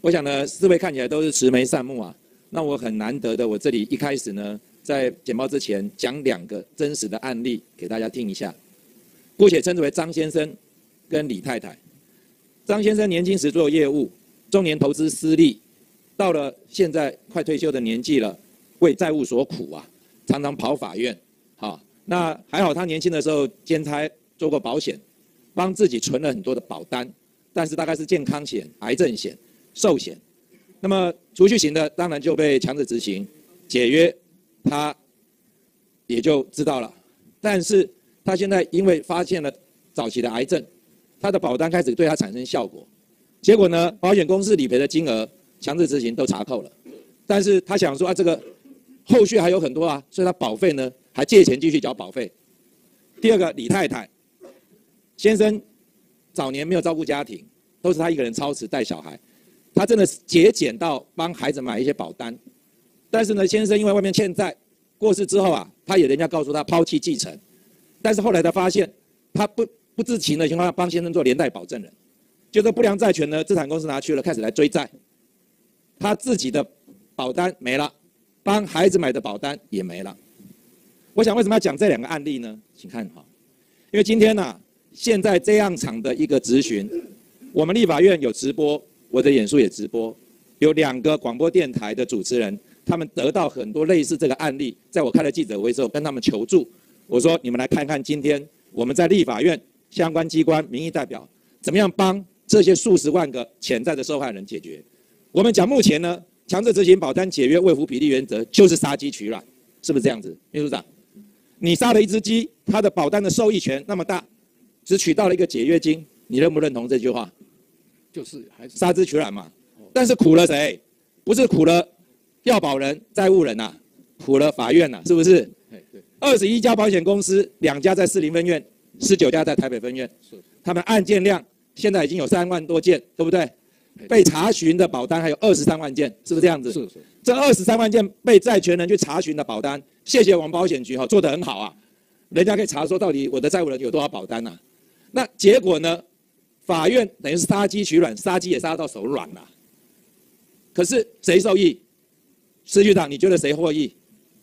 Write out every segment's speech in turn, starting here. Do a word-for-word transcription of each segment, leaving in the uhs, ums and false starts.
我想呢，四位看起来都是慈眉善目啊。那我很难得的，我这里一开始呢，在简报之前讲两个真实的案例给大家听一下，姑且称之为张先生跟李太太。张先生年轻时做业务，中年投资失利，到了现在快退休的年纪了，为债务所苦啊，常常跑法院。好，那还好他年轻的时候兼差做过保险，帮自己存了很多的保单，但是大概是健康险、癌症险、寿险。那么储蓄型的当然就被强制执行解约，他也就知道了。但是他现在因为发现了早期的癌症，他的保单开始对他产生效果，结果呢，保险公司理赔的金额强制执行都查扣了，但是他想说啊，这个后续还有很多啊，所以他保费呢还借钱继续缴保费。第二个李太太，先生早年没有照顾家庭，都是他一个人操持带小孩。他真的是节俭到帮孩子买一些保单，但是呢，先生因为外面欠债，过世之后啊，他也人家告诉他抛弃继承，但是后来他发现，他不不知情的情况下帮先生做连带保证人，就这不良债权呢，资产公司拿去了，开始来追债，他自己的保单没了，帮孩子买的保单也没了。我想为什么要讲这两个案例呢？请看哈，因为今天呢、啊，现在这样场的一个质询，我们立法院有直播。我的演说也直播，有两个广播电台的主持人，他们得到很多类似这个案例，在我开了记者会之后，跟他们求助。我说：你们来看看今天我们在立法院相关机关民意代表怎么样帮这些数十万个潜在的受害人解决。我们讲目前呢，强制执行保单解约未符比例原则，就是杀鸡取卵，是不是这样子？秘书长，你杀了一只鸡，它的保单的受益权那么大，只取到了一个解约金，你认不认同这句话？ 就是还是杀鸡取卵嘛，但是苦了谁？不是苦了要保人、债务人呐、啊，苦了法院呐、啊，是不是？二十一家保险公司，两家在士林分院，十九家在台北分院，他们案件量现在已经有三万多件，对不对？被查询的保单还有二十三万件，是不是这样子？ 是是。 这二十三万件被债权人去查询的保单，谢谢我们保险局哈，做得很好啊，人家可以查说到底我的债务人有多少保单呐、啊？那结果呢？法院等于是杀鸡取卵，杀鸡也杀到手软了。可是谁受益？施局长，你觉得谁获益？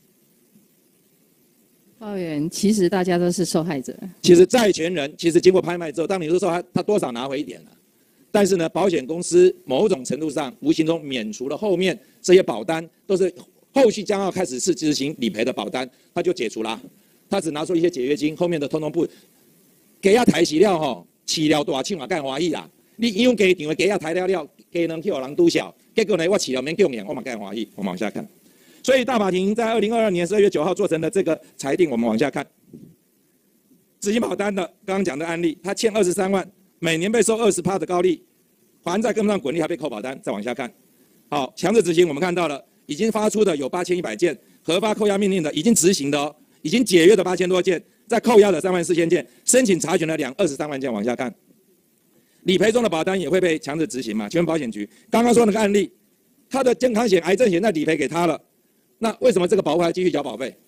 报委员，其实大家都是受害者。 其实债权人其实经过拍卖之后，当你是说他他多少拿回一点了，但是呢，保险公司某种程度上无形中免除了后面这些保单都是后续将要开始是执行理赔的保单，他就解除了，他只拿出一些解约金，后面的通通不给他抬起料吼。饲料大请嘛干欢喜啦！你用家场的鸡啊抬了了，鸡能去互人拄小，结果呢我饲料免供养，我嘛干欢喜。我们往下看，所以大法庭在二零二二年十二月九号做成的这个裁定，我们往下看。执行保单的刚刚讲的案例，他欠二十三万，每年被收二十趴的高利，还债跟不上滚利，还被扣保单。再往下看，好，强制执行我们看到了，已经发出的有八千一百件，核发扣押命令的已经执行的哦，已经解约的八千多件。在扣押的三万四千件，申请查询的两二十三万件，往下看，理赔中的保单也会被强制执行嘛？请问保险局，刚刚说那个案例，他的健康险、癌症险那理赔给他了，那为什么这个保户还继续缴保费？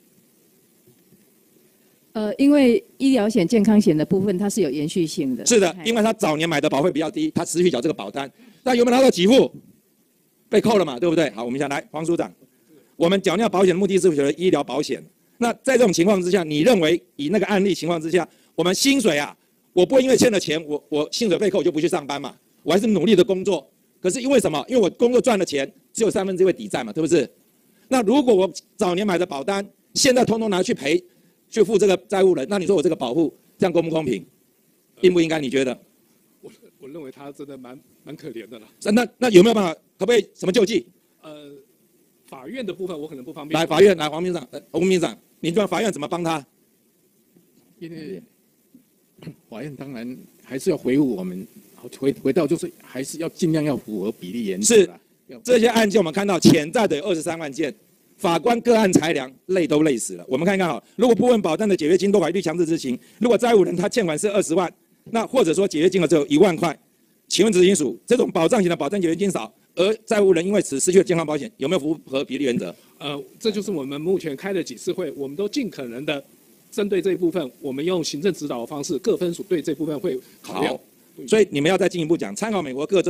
呃，因为医疗险、健康险的部分它是有延续性的。 是的，因为他早年买的保费比较低，他持续缴这个保单，那有没有拿到给付？被扣了嘛，对不对？好，我们先来，黄署长，我们缴纳保险的目的是为了医疗保险。那在这种情况之下，你认为以那个案例情况之下，我们薪水啊，我不会因为欠了钱，我我薪水被扣我就不去上班嘛，我还是努力的工作。可是因为什么？因为我工作赚了钱，只有三分之一会抵债嘛，对不对？那如果我早年买的保单，现在通通拿去赔，去付这个债务人，那你说我这个保护这样公不公平？应不应该？你觉得？ 我我认为他真的蛮蛮可怜的啦。 那那有没有办法？可不可以什么救济？ 呃，法院的部分我可能不方便。 来，法院来，黄秘书长，呃，洪秘书长。你觉得法院怎么帮他？ 因为法院当然还是要回复我们，回回到就是还是要尽量要符合比例原则。 是，这些案件我们看到潜在的有二十三万件，法官个案裁量累都累死了。我们看一看哈，如果部分保单的解约金多寡一律强制执行，如果债务人他欠款是二十万，那或者说解约金额只有一万块，请问执行署这种保障型的保单解约金少，而债务人因为此失去了健康保险，有没有符合比例原则？ 呃，这就是我们目前开了几次会，我们都尽可能的针对这一部分，我们用行政指导的方式，各分署对这部分会考量。 所以你们要再进一步讲，参考美国各州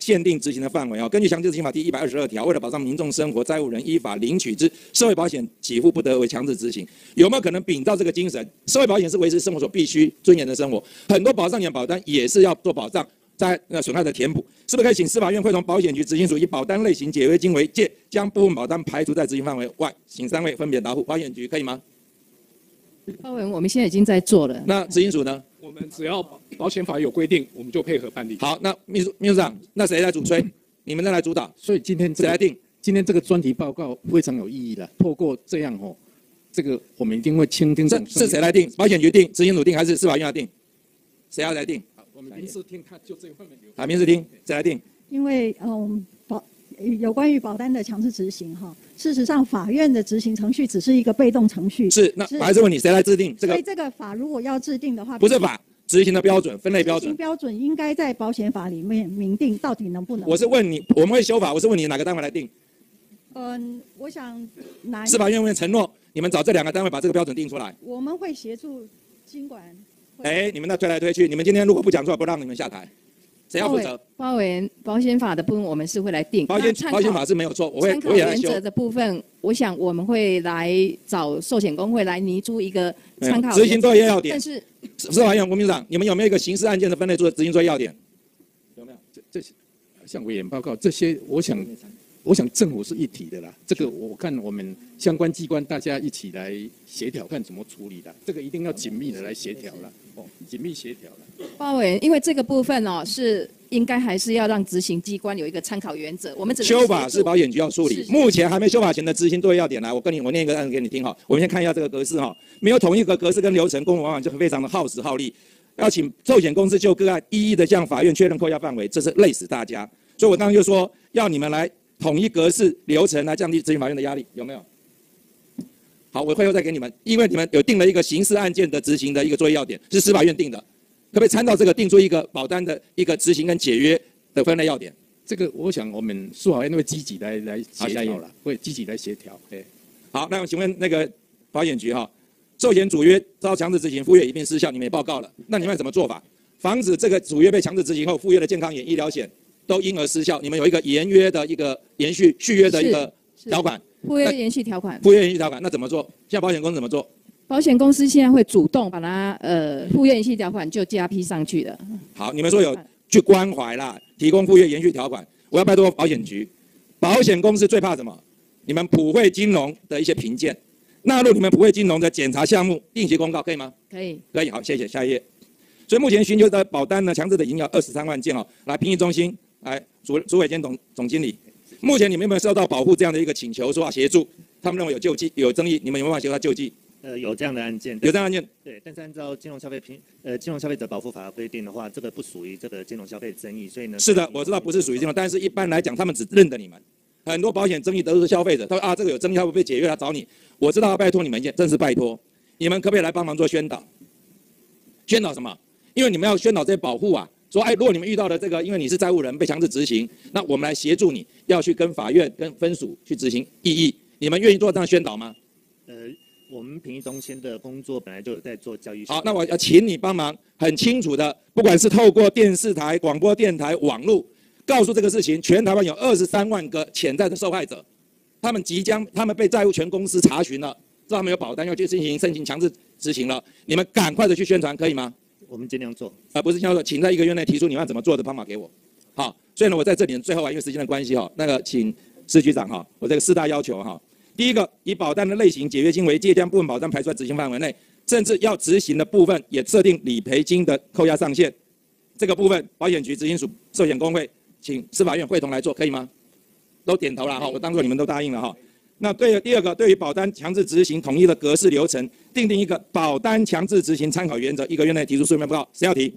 限定执行的范围哦。根据强制执行法第一百二十二条，为了保障民众生活，债务人依法领取之社会保险给付不得为强制执行。有没有可能秉照这个精神？社会保险是维持生活所必须尊严的生活，很多保障险保单也是要做保障。在呃损害的填补，是不是可以请司法院会同保险局执行署以保单类型、解约金为界，将部分保单排除在执行范围外？请三位分别答复。保险局可以吗？ 包文，我们现在已经在做了。 那执行署呢？ 我们只要保险法有规定，我们就配合办理。 好，那秘书秘书长，那谁来主催？你们再来主导。 所以今天、这个、 谁来定？ 今天这个专题报告非常有意义的。透过这样哦，这个我们一定会倾听。 这是谁来定？保险局定，执行署定，还是司法院要定？谁要来定？ 我们民事厅他就这份留。 啊，民事厅谁来定？ 因为嗯保有关于保单的强制执行哈，事实上法院的执行程序只是一个被动程序。 是，那我还是问你，谁来制定这个？ 所以这个法如果要制定的话， 不是法，执行的标准、分类标准。 执行标准应该在保险法里面明定到底能不能。 我是问你，我们会修法，我是问你哪个单位来定？ 嗯，我想哪司法院会承诺你们找这两个单位把这个标准定出来。 我们会协助经管。 哎，你们那推来推去，你们今天如果不讲出来，不让你们下台，谁要负责？ 包文，保险法的部分我们是会来定。 保险保险法是没有错，我会我也来修。 原则的部分，我想我们会来找寿险公会来拟出一个参考执行作业要点。 但是司法院国民长，你们有没有一个刑事案件的分类做执行作业要点？有没有？ 这这像委员报告这些，我想。我想政府是一体的啦，这个我看我们相关机关大家一起来协调，看怎么处理的。这个一定要紧密的来协调了，哦，紧密协调了。 包委员，因为这个部分哦，是应该还是要让执行机关有一个参考原则。我们只修法是保险局要处理，目前还没修法前的执行作业要点来，我跟你我念一个案子给你听哈。我们先看一下这个格式哈，没有统一个格式跟流程，公文往往就非常的耗时耗力。要请寿险公司就个案一一的向法院确认扣押范围，这是累死大家。所以我刚刚就说要你们来。统一格式流程来降低执行法院的压力，有没有？好，我会后再给你们，因为你们有定了一个刑事案件的执行的一个作业要点，是司法院定的，可不可以参照这个定出一个保单的一个执行跟解约的分类要点？ 这个我想我们司法院会积极来来协调了，会积极来协调。对， 好，那我请问那个保险局哈，寿险主约遭强制执行，附约已并失效，你们也报告了，那你们怎么做法，防止这个主约被强制执行后，附约的健康险、医疗险？都因而失效，你们有一个延约的一个延续续约的一个条款， 附约延续条款， 附约延续条款，那怎么做？现在保险公司怎么做？ 保险公司现在会主动把它呃附约延续条款就加批上去的。 好，你们说有去关怀啦，提供附约延续条款，我要拜托保险局，保险公司最怕什么？你们普惠金融的一些评鉴，纳入你们普惠金融的检查项目，定期公告，可以吗？ 可以， 可以，好，谢谢，下一页。所以目前寻求的保单呢，强制的已经有二十三万件哦，来评议中心。来，主主委兼总总经理，目前你们有没有收到保护这样的一个请求，说要协助？他们认为有救济有争议，你们有没有办法协助他救济？ 呃，有这样的案件， 有这样的案件。 对，但是按照金融消费平呃金融消费者保护法的规定的话，这个不属于这个金融消费争议，所以呢。 是的，我知道不是属于金融，但是一般来讲，他们只认得你们。很多保险争议都是消费者，他说啊这个有争议，他会被解约来找你。我知道，拜托你们一件，真是拜托，你们可不可以来帮忙做宣导？宣导什么？因为你们要宣导这些保护啊。说，哎，如果你们遇到的这个，因为你是债务人被强制执行，那我们来协助你，要去跟法院、跟分署去执行异议，你们愿意做这样宣导吗？ 呃，我们评议中心的工作本来就有在做教育。 好，那我要请你帮忙，很清楚的，不管是透过电视台、广播电台、网络，告诉这个事情，全台湾有二十三万个潜在的受害者，他们即将，他们被债务权公司查询了，知道他们有保单要去进行申请强制执行了，你们赶快的去宣传，可以吗？ 我们尽量做， 而、呃、不是像说，请在一个月内提出你们要怎么做的方法给我。好，所以呢，我在这里最后啊，因为时间的关系哈，那个请司局长哈，我这个四大要求哈，第一个，以保单的类型、解约金为界，将部分保单排除在执行范围内，甚至要执行的部分也设定理赔金的扣押上限。这个部分，保险局、执行署、寿险公会，请司法院会同来做，可以吗？都点头了哈，我当做你们都答应了哈。那对第二个，对于保单强制执行统一的格式流程，订定一个保单强制执行参考原则，一个月内提出书面报告。谁要提？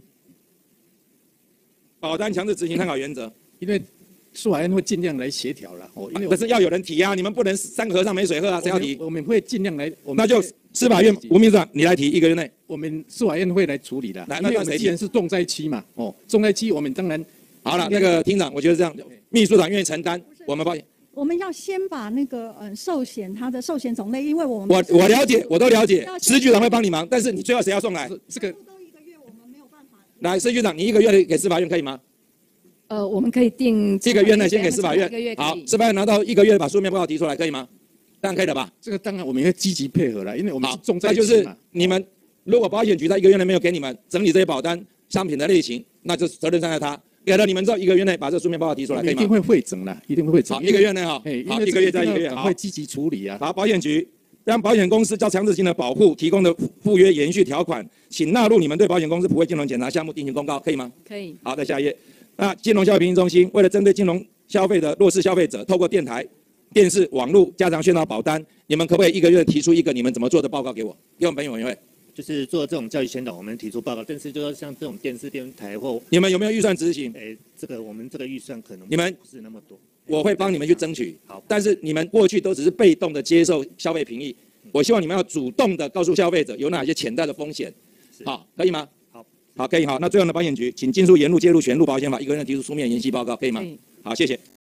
保单强制执行参考原则， 因为司法院会尽量来协调了。哦，因为可是要有人提啊，你们不能三个和尚没水喝啊，谁要提？ 我们会尽量来，我们那就司法院吴秘书长你来提，一个月内。 我们司法院会来处理的。 来，那我们既然是重灾区嘛，哦，重灾区我们当然好了。那个厅长，我觉得这样，秘书长愿意承担，我们保险。 我们要先把那个呃寿险它的寿险种类，因为我们我我了解，我都了解，司局长会帮你忙，但是你最后谁要送来？ 这个都一个月，我们没有办法。 来，司局长，你一个月给司法院可以吗？ 呃，我们可以定一个月内先给司法院一个月，可以好，司法院拿到一个月把书面报告提出来，可以吗？当然可以了吧？ 这个当然我们要积极配合了，因为我们是好， 重在那就是一起嘛。 你们如果保险局在一个月内没有给你们整理这些保单商品的类型，那就责任站在他。给了你们之后，一个月内把这书面报告提出来，可以吗？ 我们一定会汇整啦，一定会汇整。 好，一个月内哈， 哎， 好，一个月再一个月，好赶快，积极处理啊。 好，保险局让保险公司较强制性的保护提供的附约延续条款，请纳入你们对保险公司普惠金融检查项目定期公告，可以吗？ 可以。 好，再下一页。那金融消费评议中心为了针对金融消费的弱势消费者，透过电台、电视、网络加强宣导保单，你们可不可以一个月提出一个你们怎么做的报告给我，给我们本委员会？ 就是做这种教育宣导，我们提出报告，但是就是像这种电视、电台或， 你们有没有预算执行？ 诶，这个我们这个预算可能你们不是那么多， 我会帮你们去争取。 好， 但是你们过去都只是被动的接受消费评议，我希望你们要主动的告诉消费者有哪些潜在的风险。好，可以吗？ 好， 好，可以。好，那最后呢，保险局请尽速沿路介入《选入保险法》，一个人提出书面研析报告，可以吗？ 可以。 好，谢谢。